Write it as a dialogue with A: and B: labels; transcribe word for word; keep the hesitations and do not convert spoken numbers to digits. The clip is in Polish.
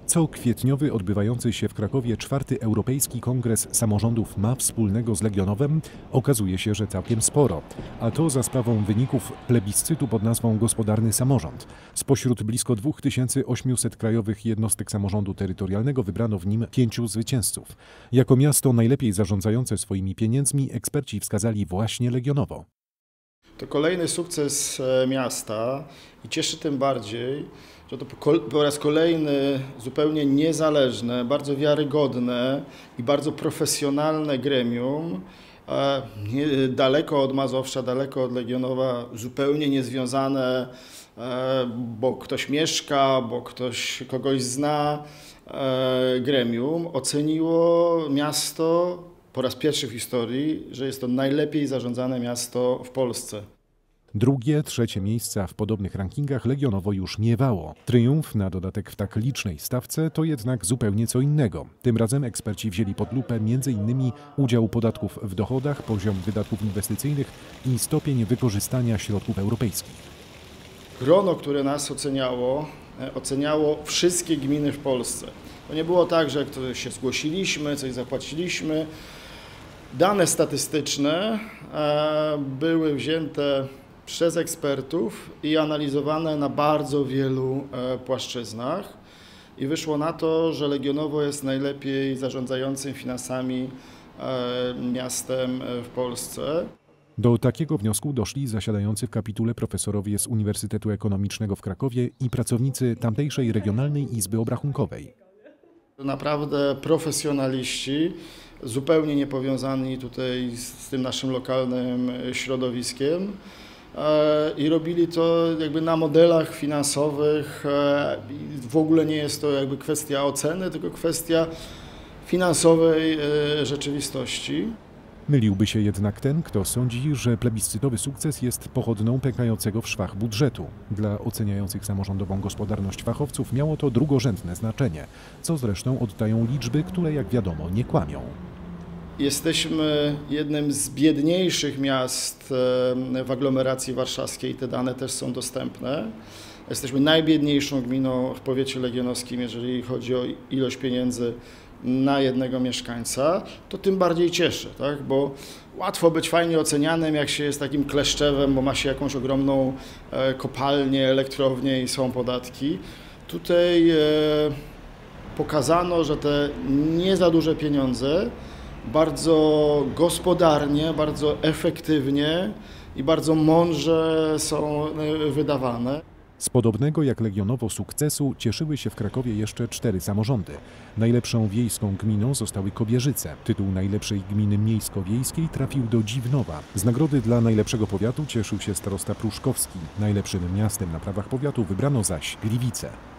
A: Co kwietniowy odbywający się w Krakowie czwarty Europejski Kongres Samorządów ma wspólnego z Legionowem? Okazuje się, że całkiem sporo. A to za sprawą wyników plebiscytu pod nazwą Gospodarny Samorząd. Spośród blisko dwóch tysięcy ośmiuset krajowych jednostek samorządu terytorialnego wybrano w nim pięciu zwycięzców. Jako miasto najlepiej zarządzające swoimi pieniędzmi eksperci wskazali właśnie Legionowo.
B: To kolejny sukces miasta i cieszy tym bardziej, że to po raz kolejny zupełnie niezależne, bardzo wiarygodne i bardzo profesjonalne gremium, daleko od Mazowsza, daleko od Legionowa, zupełnie niezwiązane, bo ktoś mieszka, bo ktoś kogoś zna, gremium oceniło miasto po raz pierwszy w historii, że jest to najlepiej zarządzane miasto w Polsce.
A: Drugie, trzecie miejsca w podobnych rankingach Legionowo już miewało. Triumf, na dodatek w tak licznej stawce, to jednak zupełnie co innego. Tym razem eksperci wzięli pod lupę m.in. udział podatków w dochodach, poziom wydatków inwestycyjnych i stopień wykorzystania środków europejskich.
B: Grono, które nas oceniało, oceniało wszystkie gminy w Polsce. To nie było tak, że się zgłosiliśmy, coś zapłaciliśmy. Dane statystyczne były wzięte przez ekspertów i analizowane na bardzo wielu płaszczyznach. I wyszło na to, że Legionowo jest najlepiej zarządzającym finansami miastem w Polsce.
A: Do takiego wniosku doszli zasiadający w kapitule profesorowie z Uniwersytetu Ekonomicznego w Krakowie i pracownicy tamtejszej Regionalnej Izby Obrachunkowej.
B: Naprawdę profesjonaliści, zupełnie niepowiązani tutaj z tym naszym lokalnym środowiskiem i robili to jakby na modelach finansowych. W ogóle nie jest to jakby kwestia oceny, tylko kwestia finansowej rzeczywistości.
A: Myliłby się jednak ten, kto sądzi, że plebiscytowy sukces jest pochodną pękającego w szwach budżetu. Dla oceniających samorządową gospodarność fachowców miało to drugorzędne znaczenie, co zresztą oddają liczby, które jak wiadomo nie kłamią.
B: Jesteśmy jednym z biedniejszych miast w aglomeracji warszawskiej, te dane też są dostępne. Jesteśmy najbiedniejszą gminą w powiecie legionowskim, jeżeli chodzi o ilość pieniędzy na jednego mieszkańca, to tym bardziej cieszy, tak? Bo łatwo być fajnie ocenianym, jak się jest takim kleszczewem, bo ma się jakąś ogromną kopalnię, elektrownię i są podatki. Tutaj pokazano, że te nie za duże pieniądze bardzo gospodarnie, bardzo efektywnie i bardzo mądrze są wydawane.
A: Z podobnego jak Legionowo sukcesu cieszyły się w Krakowie jeszcze cztery samorządy. Najlepszą wiejską gminą zostały Kobierzyce. Tytuł najlepszej gminy miejsko-wiejskiej trafił do Dziwnowa. Z nagrody dla najlepszego powiatu cieszył się starosta Pruszkowski. Najlepszym miastem na prawach powiatu wybrano zaś Gliwice.